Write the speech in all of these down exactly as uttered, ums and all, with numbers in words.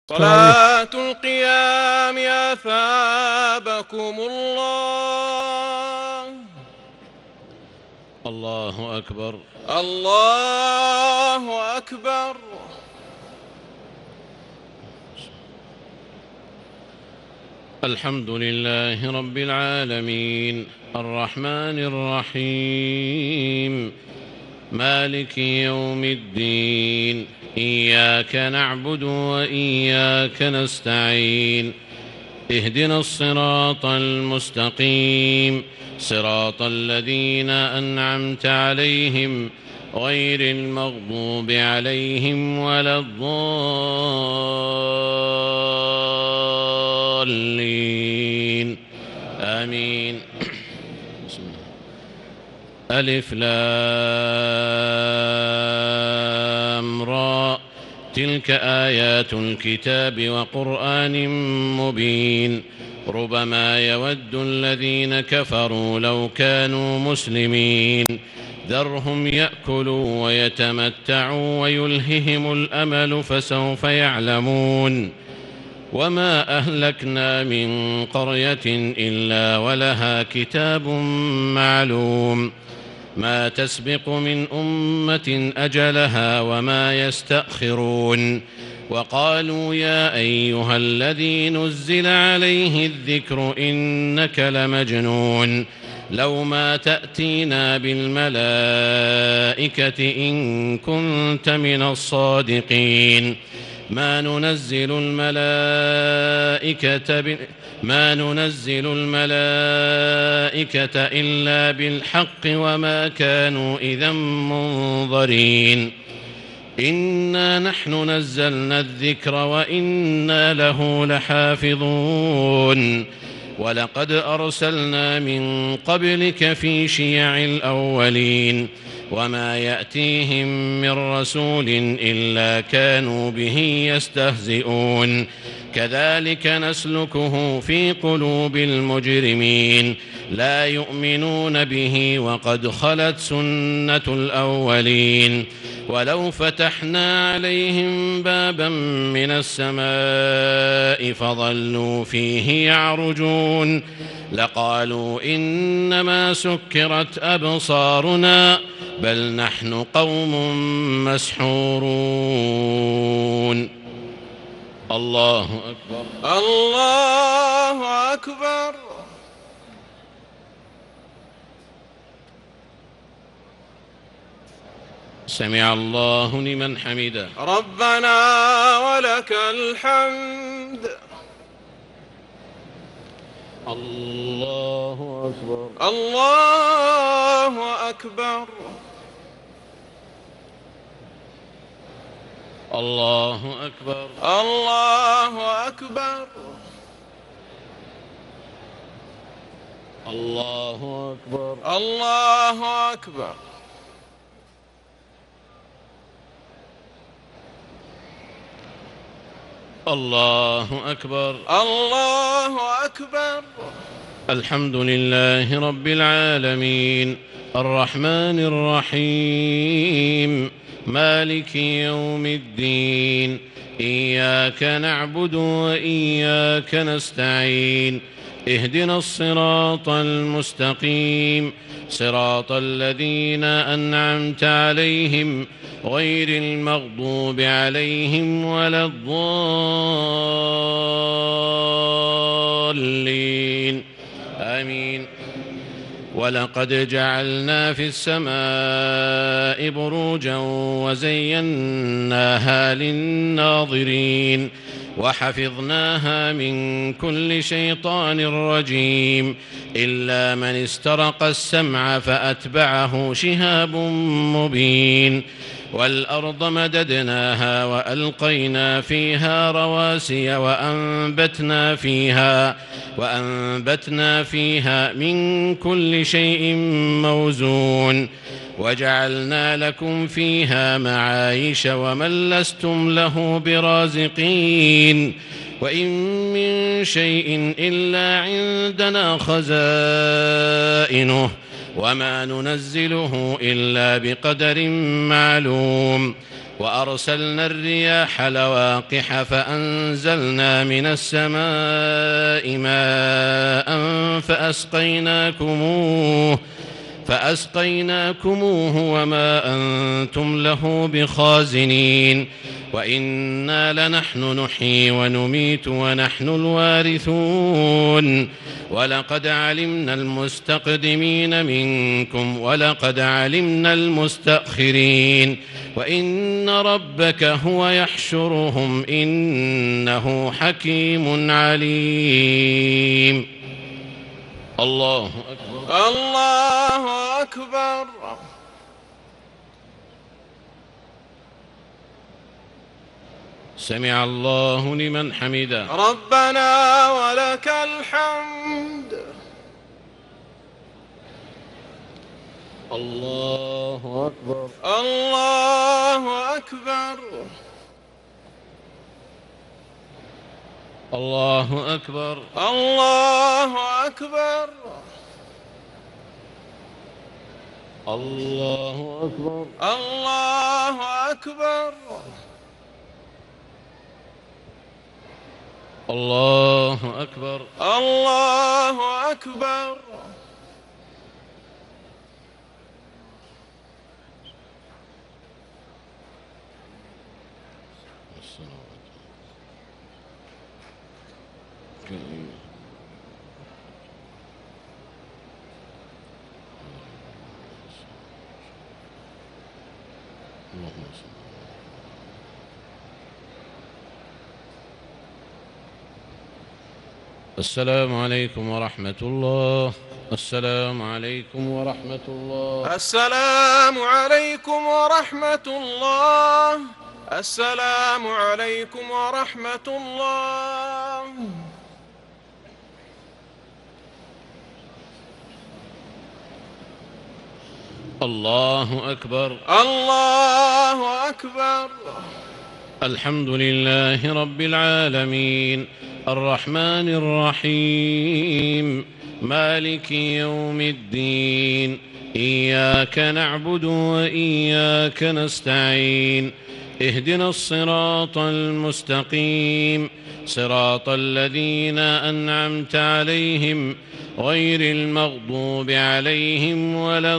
صلاة القيام أثابكم الله. الله أكبر. الله أكبر. الحمد لله رب العالمين الرحمن الرحيم مالك يوم الدين، إياك نعبد وإياك نستعين، اهدنا الصراط المستقيم، صراط الذين أنعمت عليهم غير المغضوب عليهم ولا الضالين، آمين. ألف لام را، تلك آيات الكتاب وقرآن مبين، ربما يود الذين كفروا لو كانوا مسلمين، ذرهم يأكلوا ويتمتعوا ويلههم الأمل فسوف يعلمون. وما أهلكنا من قرية إلا ولها كتاب معلوم، ما تسبق من أمة أجلها وما يستأخرون. وقالوا يا أيها الذي نزل عليه الذكر إنك لمجنون، لو ما تأتينا بالملائكة إن كنت من الصادقين، ما ننزل الملائكة ب... ما ننزل الملائكة إلا بالحق وما كانوا إذا منظرين. إنا نحن نزلنا الذكر وإنا له لحافظون. ولقد أرسلنا من قبلك في شيع الأولين، وما يأتيهم من رسول إلا كانوا به يستهزئون. كذلك نسلكه في قلوب المجرمين، لا يؤمنون به وقد خلت سنة الأولين. ولو فتحنا عليهم بابا من السماء فظلوا فيه يعرجون لقالوا إنما سكرت أبصارنا بل نحن قوم مسحورون. الله أكبر. الله أكبر. سمع الله لمن حمده. ربنا ولك الحمد. الله أكبر. الله أكبر. الله أكبر. الله أكبر. الله أكبر. الله أكبر. الله أكبر. الله أكبر. الحمد لله رب العالمين الرحمن الرحيم مالك يوم الدين، إياك نعبد وإياك نستعين، اهدنا الصراط المستقيم، صراط الذين أنعمت عليهم غير المغضوب عليهم ولا الضالين، آمين. ولقد جعلنا في السماء بروجا وزيناها للناظرين وحفظناها من كل شيطان رجيم إلا من استرق السمع فأتبعه شهاب مبين. والأرض مددناها وألقينا فيها رواسي وأنبتنا فيها وأنبتنا فيها من كل شيء موزون وجعلنا لكم فيها معايش ومن لستم له برازقين. وإن من شيء إلا عندنا خزائنه وما ننزله إلا بقدر معلوم. وأرسلنا الرياح لواقح فأنزلنا من السماء ماء فأسقيناكموه فأسقيناكموه وما أنتم له بخازنين وإنا لنحن نحيي ونميت ونحن الوارثون ولقد علمنا المستقدمين منكم ولقد علمنا المستأخرين وإن ربك هو يحشرهم إنه حكيم عليم. الله أكبر. الله أكبر. سمع الله لمن حمده. ربنا ولك الحمد. الله أكبر. الله أكبر. الله أكبر. الله أكبر. الله أكبر. الله أكبر. الله أكبر. الله أكبر. السلام عليكم ورحمة الله. السلام عليكم ورحمة الله. السلام عليكم ورحمة الله. السلام عليكم ورحمة الله. الله أكبر. الله أكبر. الحمد لله رب العالمين الرحمن الرحيم مالك يوم الدين إياك نعبد وإياك نستعين اهدنا الصراط المستقيم صراط الذين أنعمت عليهم غير المغضوب عليهم ولا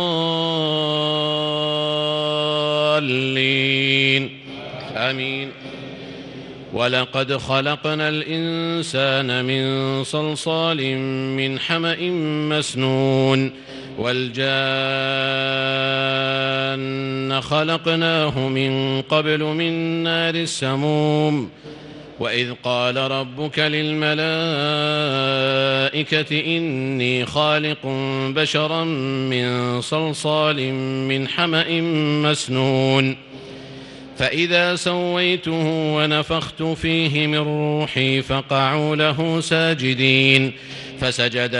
الضالين آمين. ولقد خلقنا الإنسان من صلصال من حمأ مسنون والجان خلقناه من قبل من نار السموم وإذ قال ربك للملائكة إني خالق بشرا من صلصال من حمأ مسنون فإذا سويته ونفخت فيه من روحي فقعوا له ساجدين فسجد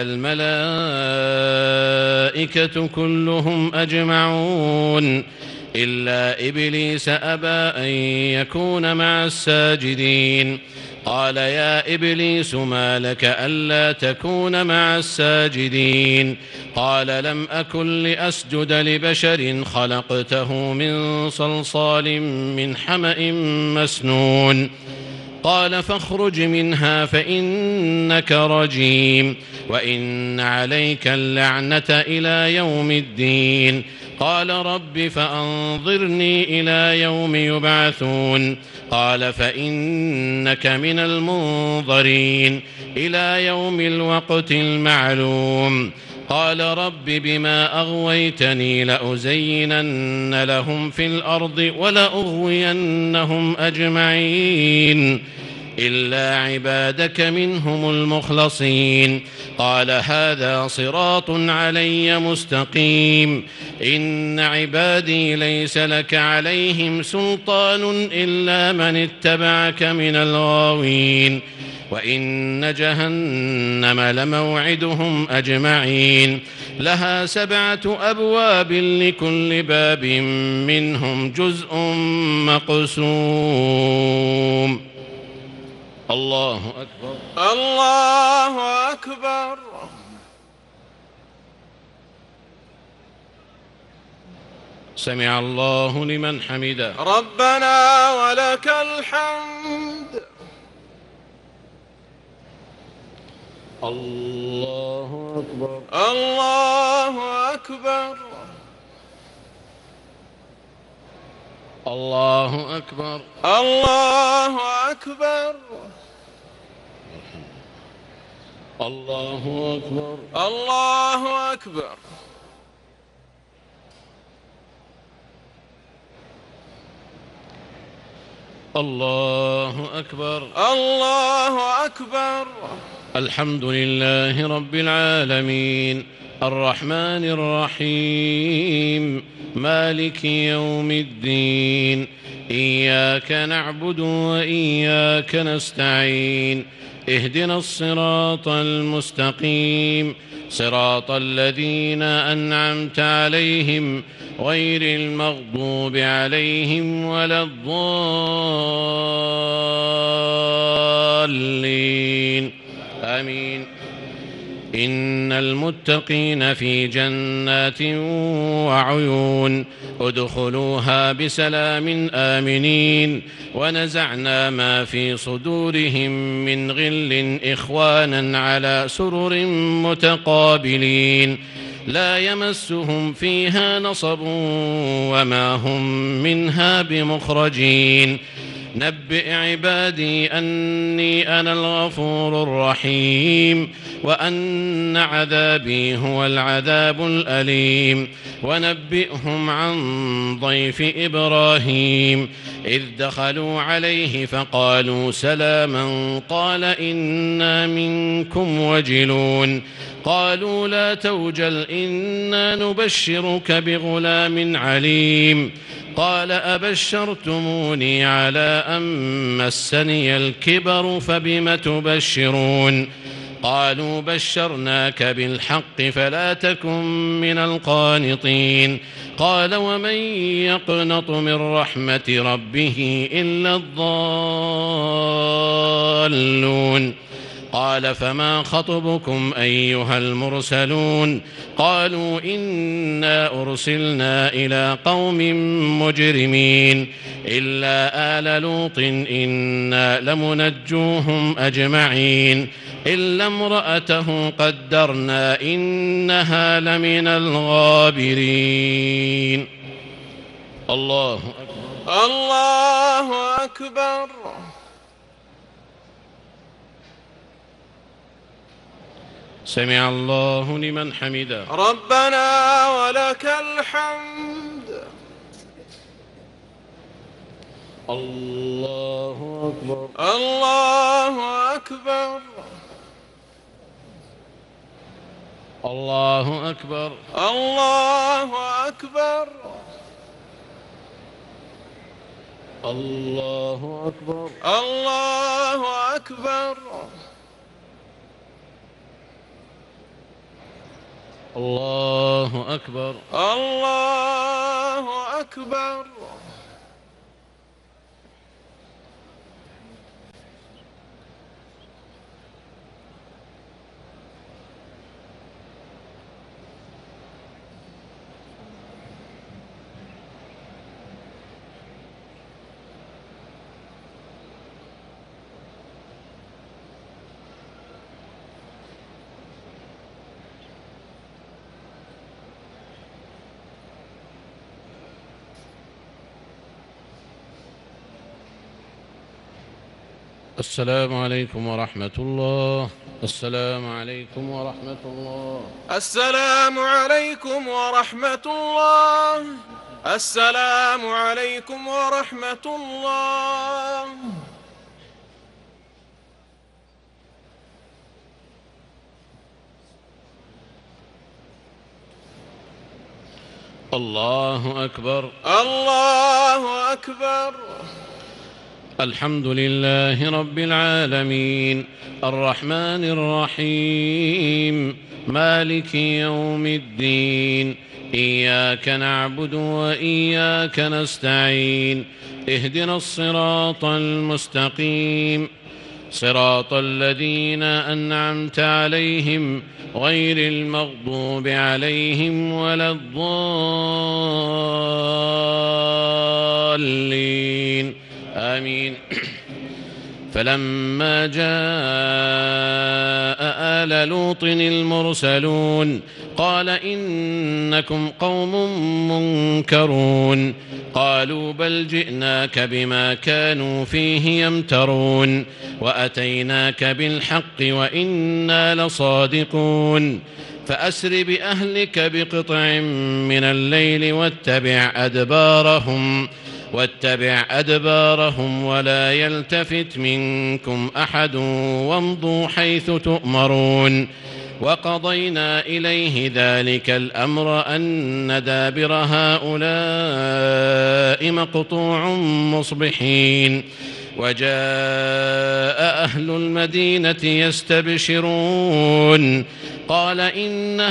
الملائكة كلهم أجمعون إلا إبليس أبى أن يكون مع الساجدين قال يا إبليس ما لك ألا تكون مع الساجدين قال لم أكن لأسجد لبشر خلقته من صلصال من حمأ مسنون قال فاخرج منها فإنك رجيم وإن عليك اللعنة إلى يوم الدين قال رب فأنظرني إلى يوم يبعثون قال فإنك من المنظرين إلى يوم الوقت المعلوم قال رب بما أغويتني لأزينن لهم في الأرض ولأغوينهم أجمعين إلا عبادك منهم المخلصين قال هذا صراط علي مستقيم إن عبادي ليس لك عليهم سلطان إلا من اتبعك من الغاوين وإن جهنم لموعدهم أجمعين لها سبعة أبواب لكل باب منهم جزء مقسوم. الله أكبر. الله أكبر. سمع الله لمن حمده. ربنا ولك الحمد. الله أكبر. الله أكبر. الله أكبر. الله أكبر. الله أكبر. الله أكبر. الله أكبر. الله أكبر. الحمد لله رب العالمين الرحمن الرحيم مالك يوم الدين إياك نعبد وإياك نستعين اهدنا الصراط المستقيم صراط الذين أنعمت عليهم غير المغضوب عليهم ولا الضالين آمين. إن المتقين في جنات وعيون ادخلوها بسلام آمنين ونزعنا ما في صدورهم من غل إخوانا على سرر متقابلين لا يمسهم فيها نصب وما هم منها بمخرجين نبئ عبادي أني أنا الغفور الرحيم وأن عذابي هو العذاب الأليم ونبئهم عن ضيف إبراهيم إذ دخلوا عليه فقالوا سلاما قال إنا منكم وجلون قالوا لا توجل إنا نبشرك بغلام عليم قال أبشرتموني على أن مسني الكبر فبم تبشرون قالوا بشرناك بالحق فلا تكن من القانطين قال ومن يقنط من رحمة ربه إلا الضالون قال فما خطبكم أيها المرسلون قالوا إنا أرسلنا إلى قوم مجرمين إلا آل لوط إنا لمنجوهم أجمعين إلا امرأته قدرنا إنها لمن الغابرين. الله أكبر. الله أكبر. سمع الله لمن حمده. ربنا ولك الحمد. الله أكبر. الله أكبر. الله أكبر. الله أكبر. الله أكبر. الله أكبر. الله أكبر. الله أكبر. السلام عليكم ورحمة الله. السلام عليكم ورحمة الله. السلام عليكم ورحمة الله. السلام عليكم ورحمة الله. الله أكبر. الله أكبر. الحمد لله رب العالمين الرحمن الرحيم مالك يوم الدين إياك نعبد وإياك نستعين اهدنا الصراط المستقيم صراط الذين أنعمت عليهم غير المغضوب عليهم ولا الضالين آمين. فلما جاء آل لوط المرسلون قال إنكم قوم منكرون قالوا بل جئناك بما كانوا فيه يمترون وأتيناك بالحق وإنا لصادقون فأسر بأهلك بقطع من الليل واتبع أدبارهم واتبع أدبارهم ولا يلتفت منكم أحد وامضوا حيث تؤمرون وقضينا إليه ذلك الأمر أن دابر هؤلاء مقطوع مصبحين وجاء أهل المدينة يستبشرون قال إن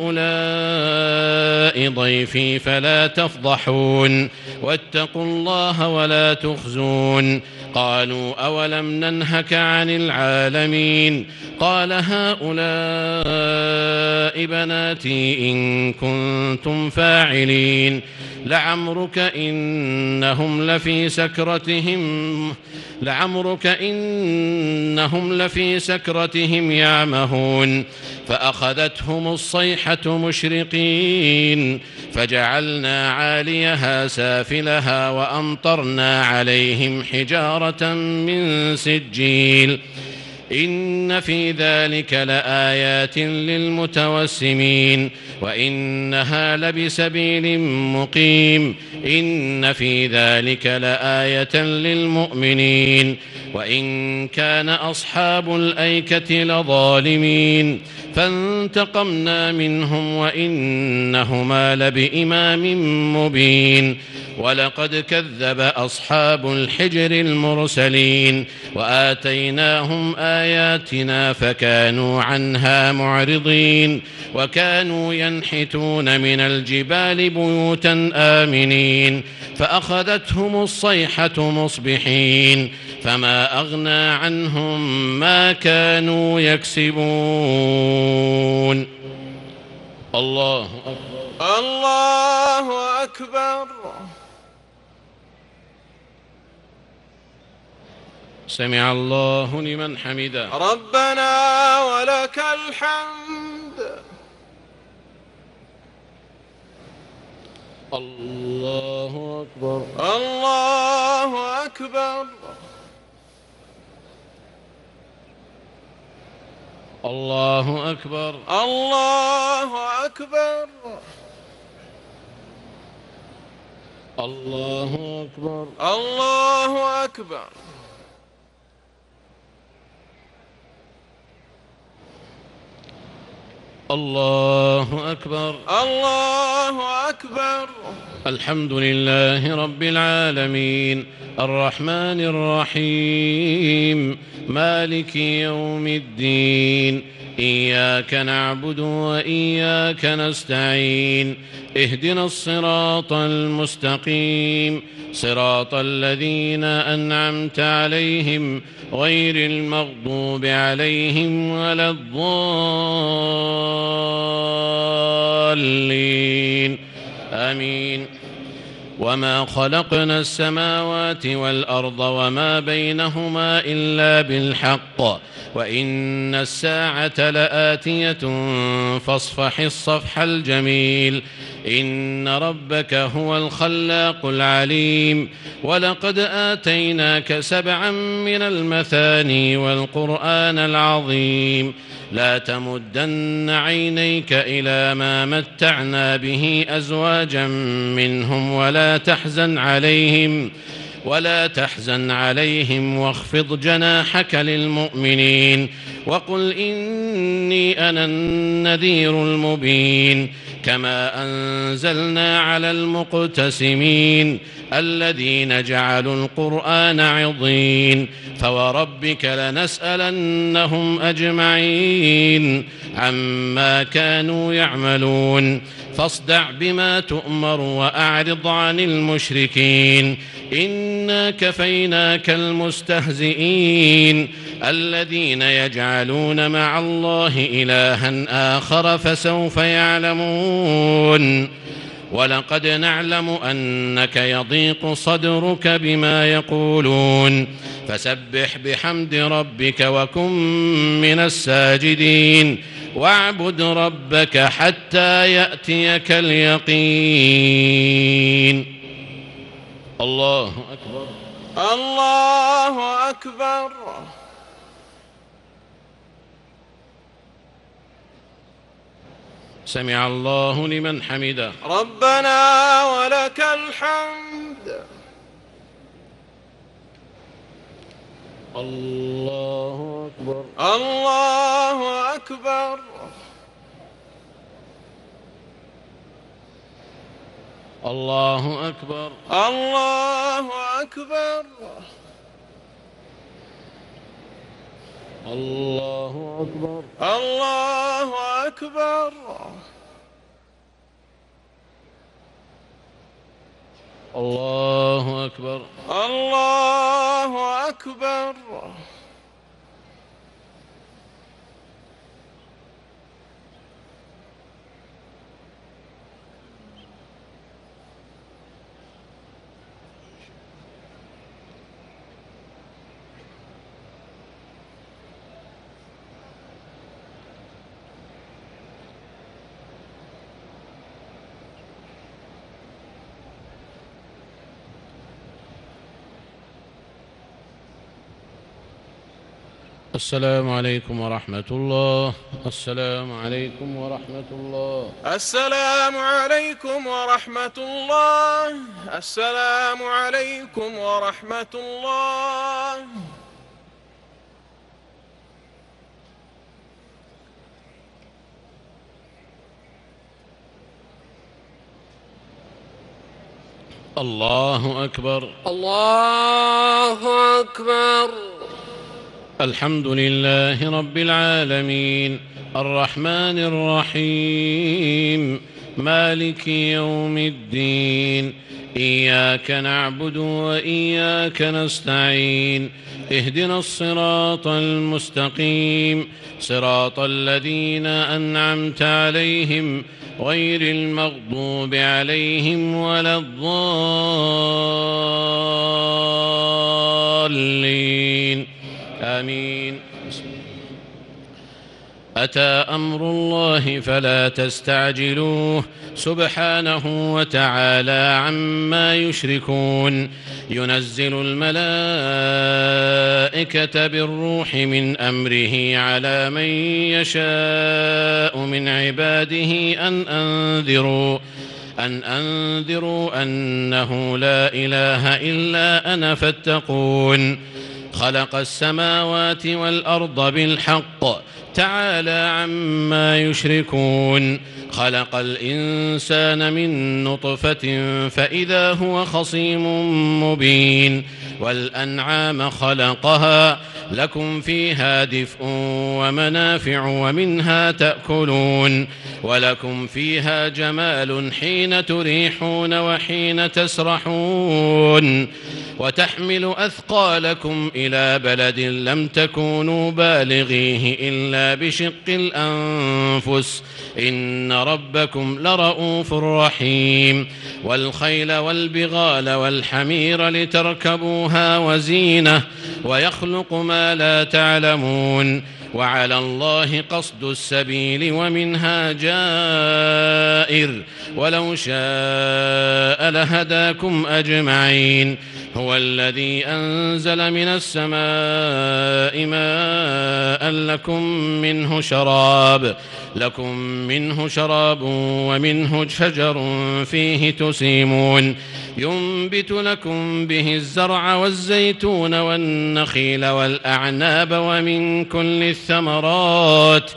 هؤلاء ضيفي فلا تفضحون واتقوا الله ولا تخزون قالوا أولم ننهك عن العالمين قال هؤلاء بناتي إن كنتم فاعلين لعمرك إنهم لفي سكرتهم لعمرك إنهم لفي سكرتهم يعمهون فأخذتهم الصيحة مشرقين فجعلنا عاليها سافلها وأمطرنا عليهم حجارة من سجيل إن في ذلك لآيات للمتوسمين وإنها لبسبيل مقيم إن في ذلك لآية للمؤمنين وإن كان أصحاب الأيكة لظالمين فانتقمنا منهم وإنهما لبإمام مبين ولقد كذب أصحاب الحجر المرسلين وآتيناهم آياتنا فكانوا عنها معرضين وكانوا ينحتون من الجبال بيوتا آمنين فأخذتهم الصيحة مصبحين فما أغنى عنهم ما كانوا يكسبون. الله أكبر. الله أكبر. سمع الله لمن حمده. ربنا ولك الحمد. الله أكبر. الله أكبر. الله أكبر. الله أكبر. الله أكبر. الله أكبر. الله أكبر. الله أكبر. الحمد لله رب العالمين الرحمن الرحيم مالك يوم الدين إياك نعبد وإياك نستعين اهدنا الصراط المستقيم صراط الذين أنعمت عليهم غير المغضوب عليهم ولا الضالين آمين. وما خلقنا السماوات والأرض وما بينهما إلا بالحق وإن الساعة لآتية فاصفح الصفح الجميل إن ربك هو الخلاق العليم ولقد آتيناك سبعا من المثاني والقرآن العظيم لا تمدن عينيك إلى ما متعنا به أزواجا منهم ولا تحزن عليهم ولا تحزن عليهم واخفض جناحك للمؤمنين وقل إني أنا النذير المبين كما أنزلنا على المقتسمين الذين جعلوا القرآن عضين فوربك لنسألنهم أجمعين عما كانوا يعملون فاصدع بما تؤمر وأعرض عن المشركين إنا كفيناك المستهزئين الذين يجعلون مع الله إلها آخر فسوف يعلمون ولقد نعلم أنك يضيق صدرك بما يقولون فسبح بحمد ربك وكن من الساجدين واعبد ربك حتى يأتيك اليقين. الله أكبر. الله أكبر. سمع الله لمن حمده. ربنا ولك الحمد. الله أكبر. الله أكبر. الله أكبر. الله أكبر. الله أكبر. الله أكبر. الله أكبر. الله أكبر. السلام عليكم ورحمة الله. السلام عليكم ورحمة الله. السلام عليكم ورحمة الله. السلام عليكم ورحمة الله. الله أكبر. الله أكبر. الحمد لله رب العالمين الرحمن الرحيم مالك يوم الدين إياك نعبد وإياك نستعين اهدنا الصراط المستقيم صراط الذين أنعمت عليهم غير المغضوب عليهم ولا الضالين آمين. أتى أمر الله فلا تستعجلوه سبحانه وتعالى عما يشركون ينزل الملائكة بالروح من أمره على من يشاء من عباده أن أنذروا أن أنذروا أنه لا إله إلا أنا فاتقون خلق السماوات والأرض بالحق تعالى عما يشركون خلق الإنسان من نطفة فإذا هو خصيم مبين والأنعام خلقها لكم فيها دفء ومنافع ومنها تأكلون ولكم فيها جمال حين تريحون وحين تسرحون وتحمل أثقالكم إلى بلد لم تكونوا بالغيه إلا بشق الأنفس إن ربكم لرؤوف رحيم والخيل والبغال والحمير لتركبوها وزينة ويخلق ما لا تعلمون وعلى الله قصد السبيل ومنها جائر ولو شاء لهداكم أجمعين هو الذي أنزل من السماء ماء لكم منه شراب لكم منه شراب ومنه شجر فيه تسيمون ينبت لكم به الزرع والزيتون والنخيل والأعناب ومن كل الثمرات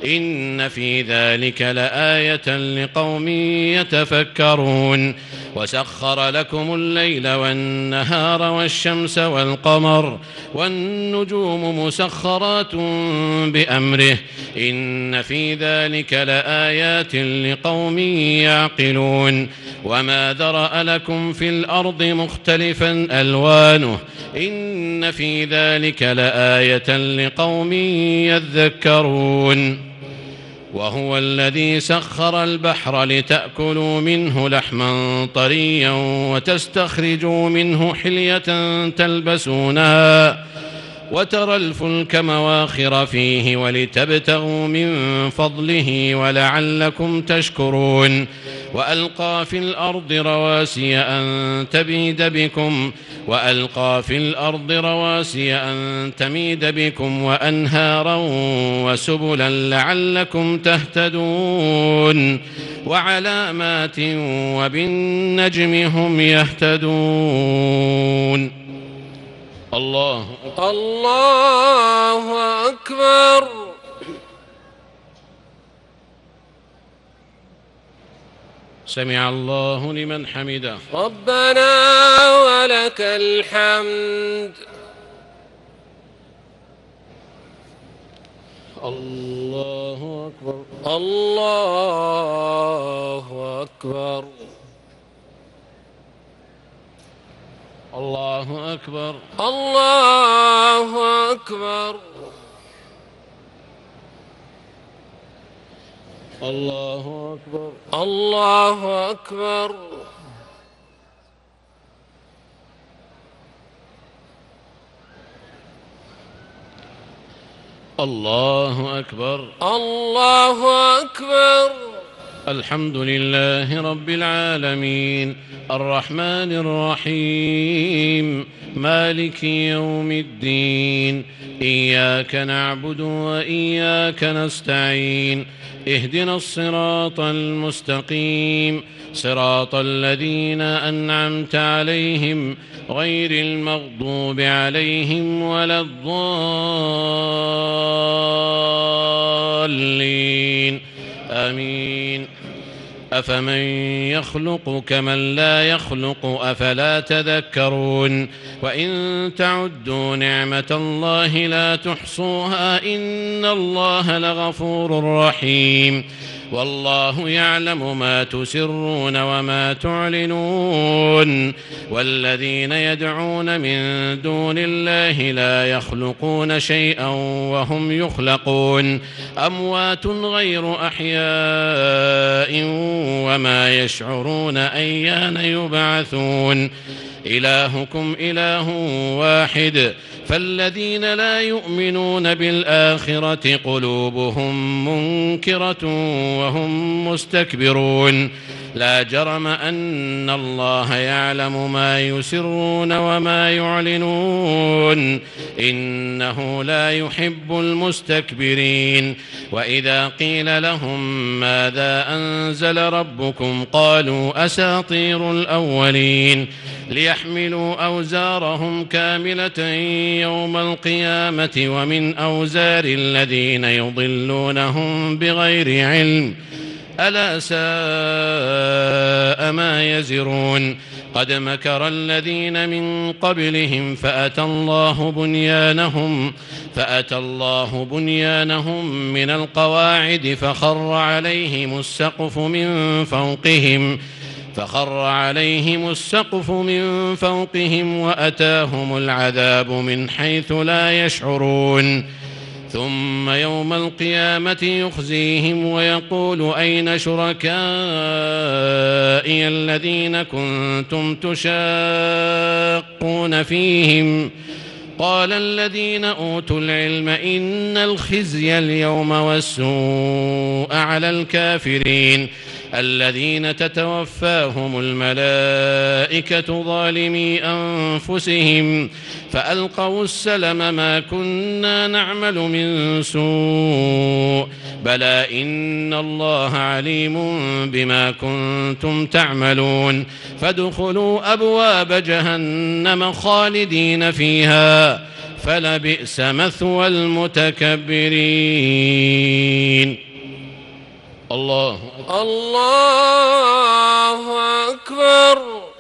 إن في ذلك لآية لقوم يتفكرون وسخر لكم الليل والنهار والشمس والقمر والنجوم مسخرات بأمره إن في ذلك لآيات لقوم يعقلون وما ذرأ لكم في الأرض مختلفا ألوانه إن في ذلك لآية لقوم يذكرون وهو الذي سخر البحر لتأكلوا منه لحما طريا وتستخرجوا منه حلية تلبسونها وترى الفلك مواخر فيه ولتبتغوا من فضله ولعلكم تشكرون وألقى في الأرض رواسي أن تميد بكم وألقى في الأرض رواسي أن تميد بكم وأنهارا وسبلا لعلكم تهتدون وعلامات وبالنجم هم يهتدون. الله أكبر. الله أكبر. سمع الله لمن حمده. ربنا ولك الحمد. الله أكبر. الله أكبر. الله أكبر. الله أكبر. الله أكبر. الله أكبر. الله أكبر. الله أكبر. الحمد لله رب العالمين الرحمن الرحيم مالك يوم الدين إياك نعبد وإياك نستعين اهدنا الصراط المستقيم صراط الذين أنعمت عليهم غير المغضوب عليهم ولا الضالين آمين. أفمن يخلق كمن لا يخلق أفلا تذكرون وإن تعدوا نعمة الله لا تحصوها إن الله لغفور رحيم والله يعلم ما تسرون وما تعلنون والذين يدعون من دون الله لا يخلقون شيئا وهم يخلقون أموات غير أحياء وما يشعرون أيان يبعثون إلهكم إله واحد فالذين لا يؤمنون بالآخرة قلوبهم منكرة وهم مستكبرون لا جرم أن الله يعلم ما يسرون وما يعلنون إنه لا يحب المستكبرين وإذا قيل لهم ماذا أنزل ربكم قالوا أساطير الأولين ليحملوا أوزارهم كاملة يوم القيامة ومن أوزار الذين يضلونهم بغير علم ألا ساء ما يزرون قد مكر الذين من قبلهم فأتى الله بنيانهم فأتى الله بنيانهم من القواعد فخر عليهم السقف من فوقهم فخر عليهم السقف من فوقهم وأتاهم العذاب من حيث لا يشعرون ثم يوم القيامة يخزيهم ويقول أين شركائي الذين كنتم تشاقون فيهم قال الذين أوتوا العلم إن الخزي اليوم والسوء على الكافرين الذين تتوفاهم الملائكة ظالمي أنفسهم فألقوا السلم ما كنا نعمل من سوء بلى إن الله عليم بما كنتم تعملون فادخلوا أبواب جهنم خالدين فيها فلبئس مثوى المتكبرين. الله أكبر. الله أكبر.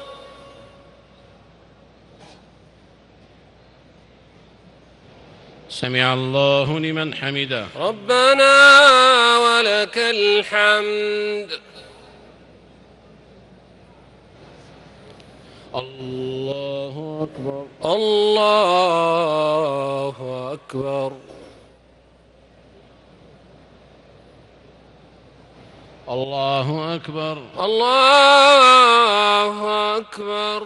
سمع الله لمن حمده. ربنا ولك الحمد. الله أكبر. الله أكبر. الله أكبر. الله أكبر.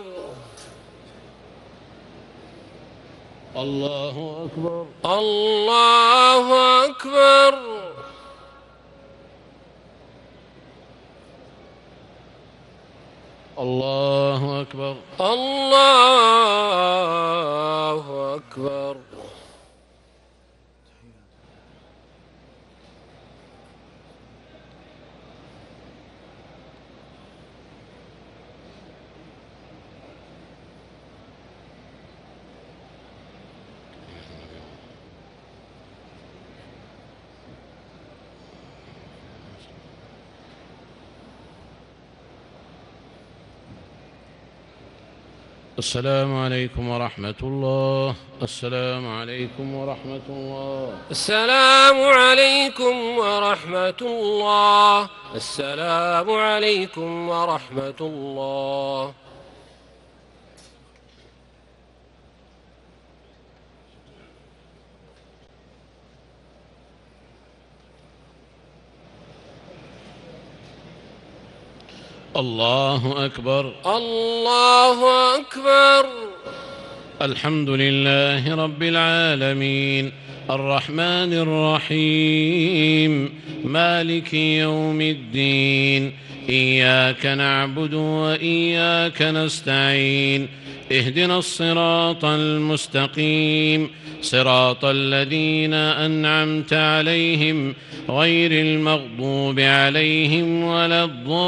الله أكبر. الله أكبر. الله أكبر. الله أكبر. السلام عليكم ورحمة الله. السلام عليكم ورحمة الله. السلام عليكم ورحمة الله. السلام عليكم ورحمة الله. الله أكبر. الله أكبر. الحمد لله رب العالمين الرحمن الرحيم مالك يوم الدين إياك نعبد وإياك نستعين اهدنا الصراط المستقيم صراط الذين أنعمت عليهم غير المغضوب عليهم ولا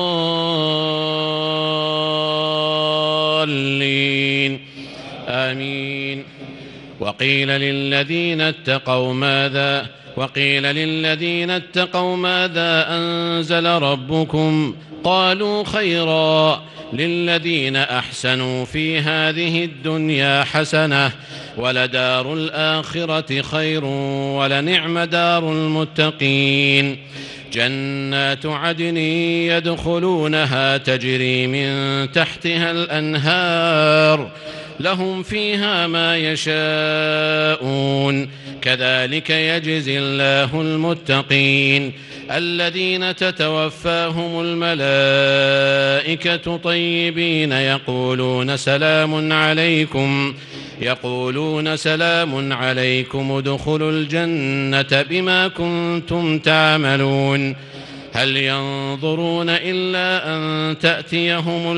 الضالين آمين. وقيل للذين اتقوا ماذا وقيل للذين اتقوا ماذا أنزل ربكم قالوا خيرا للذين أحسنوا في هذه الدنيا حسنة ولدار الآخرة خير ولنعم دار المتقين. جنات عدن يدخلونها تجري من تحتها الأنهار لهم فيها ما يشاءون كذلك يجزي الله المتقين الذين تتوفاهم الملائكة طيبين يقولون سلام عليكم يقولون سلام عليكم ادخلوا الجنة بما كنتم تعملون. هل ينظرون إلا أن تأتيهم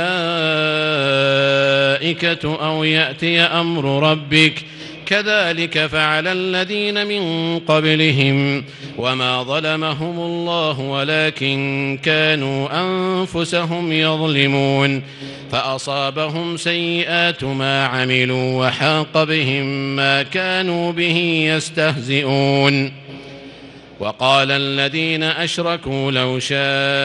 الملائكة أو يأتي أمر ربك كذلك فعل الذين من قبلهم وما ظلمهم الله ولكن كانوا أنفسهم يظلمون. فأصابهم سيئات ما عملوا وحاق بهم ما كانوا به يستهزئون. وقال الذين أشركوا لو شاء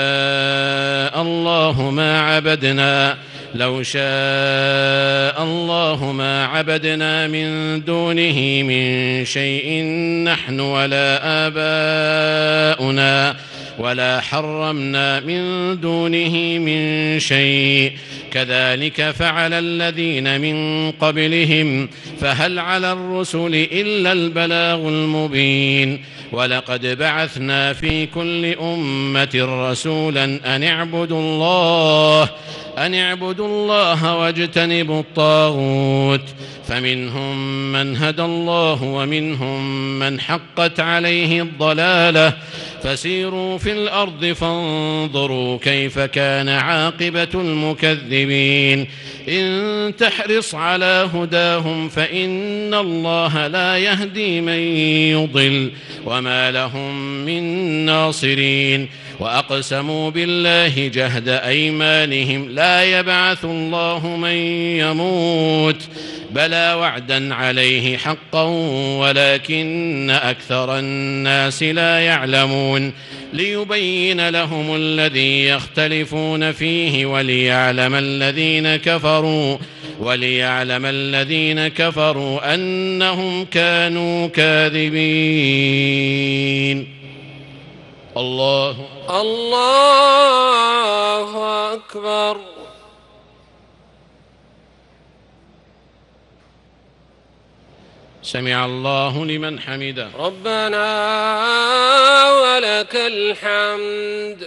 الله ما عبدنا لو شاء الله ما عبدنا من دونه من شيء نحن ولا آباؤنا ولا حرمنا من دونه من شيء كذلك فعل الذين من قبلهم فهل على الرسل إلا البلاغ المبين. ولقد بعثنا في كل أمة رسولا أن اعبدوا الله أن اعبدوا الله واجتنبوا الطاغوت فمنهم من هدى الله ومنهم من حقت عليه الضلالة فسيروا في الأرض فانظروا كيف كان عاقبة المكذبين. إن تحرص على هداهم فإن الله لا يهدي من يضل وما لهم من ناصرين. وأقسموا بالله جهد أيمانهم لا يبعث الله من يموت بلى وعدا عليه حقا ولكن أكثر الناس لا يعلمون ليبين لهم الذي يختلفون فيه وليعلم الذين كفروا وليعلم الذين كفروا أنهم كانوا كاذبين. الله الله أكبر. سمع الله لمن حمده. ربنا ولك الحمد.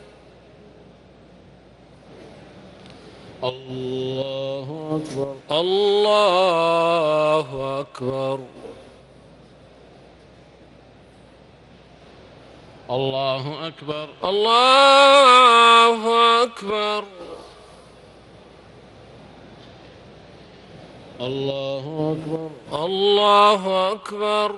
الله أكبر. الله أكبر. الله أكبر. الله أكبر. الله أكبر. الله أكبر.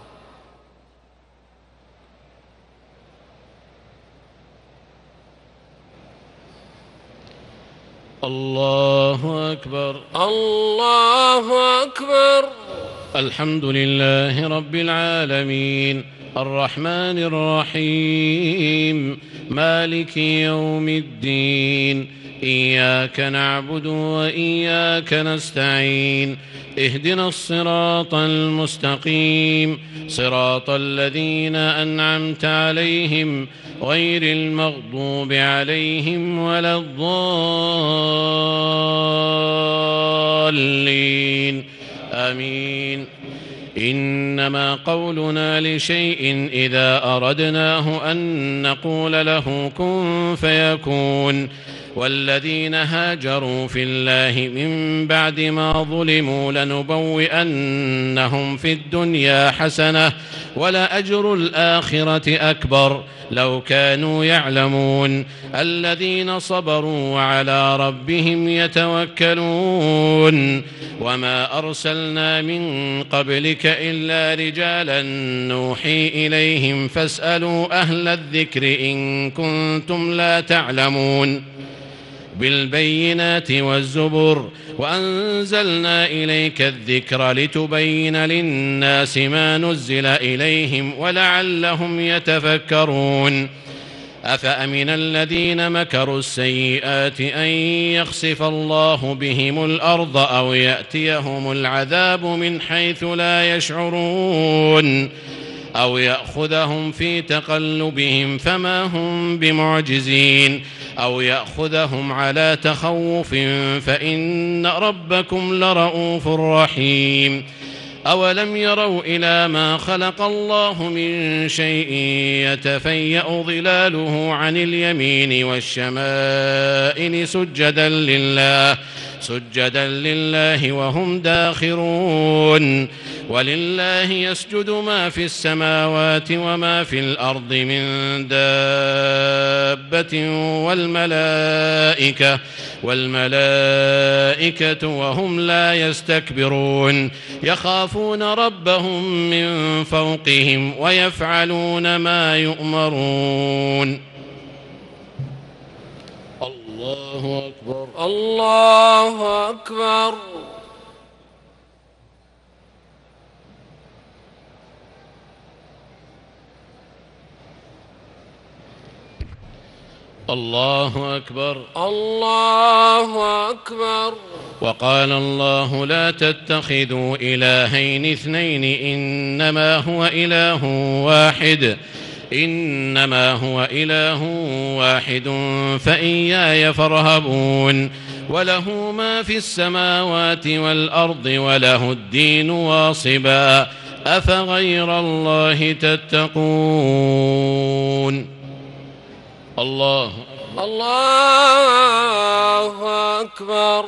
الله أكبر. الله أكبر. الحمد لله رب العالمين الرحمن الرحيم مالك يوم الدين إياك نعبد وإياك نستعين اهدنا الصراط المستقيم صراط الذين أنعمت عليهم غير المغضوب عليهم ولا الضالين آمين. إنما قولنا لشيء إذا أردناه أن نقول له كن فيكون. والذين هاجروا في الله من بعد ما ظلموا لنبوئنهم في الدنيا حسنة ولأجر الآخرة أكبر لو كانوا يعلمون. الذين صبروا وعلى ربهم يتوكلون. وما أرسلنا من قبلك إلا رجالا نوحي إليهم فاسألوا أهل الذكر إن كنتم لا تعلمون. بالبينات والزبر وأنزلنا إليك الذكر لتبين للناس ما نزل إليهم ولعلهم يتفكرون. أفأمن الذين مكروا السيئات أن يخسف الله بهم الأرض أو يأتيهم العذاب من حيث لا يشعرون أو يأخذهم في تقلبهم فما هم بمعجزين أو يأخذهم على تخوف فإن ربكم لرؤوف رحيم. أولم يروا إلى ما خلق الله من شيء يتفيأ ظلاله عن اليمين والشمائل سجدا لله سجدا لله وهم داخرون. ولله يسجد ما في السماوات وما في الأرض من دابة والملائكة والملائكة وهم لا يستكبرون يخافون ربهم من فوقهم ويفعلون ما يؤمرون. الله أكبر. الله أكبر. الله أكبر. الله أكبر. وقال الله لا تتخذوا إلهين اثنين إنما هو إله واحد إنما هو إله واحد فإياي فارهبون. وله ما في السماوات والأرض وله الدين واصبا أفغير الله تتقون. الله الله أكبر.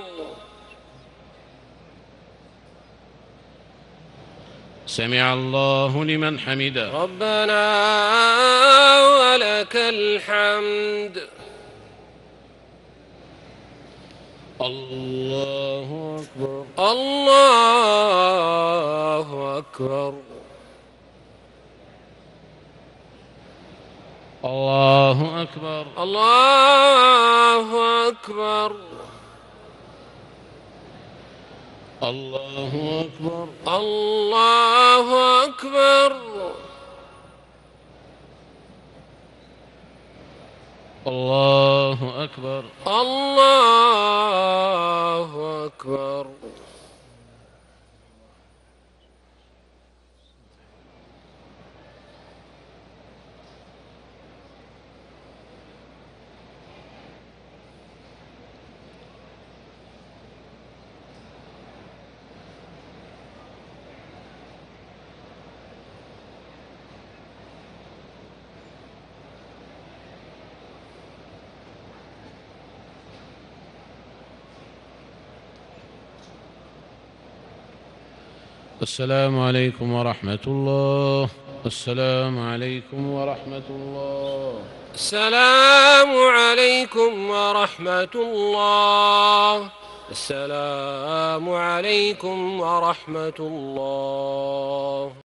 سمع الله لمن حمده. ربنا ولك الحمد. الله أكبر. الله أكبر. الله أكبر. الله أكبر. الله أكبر. الله أكبر. الله أكبر. الله أكبر. السلام عليكم ورحمة الله. السلام عليكم ورحمة الله. السلام عليكم ورحمة الله. السلام عليكم ورحمة الله.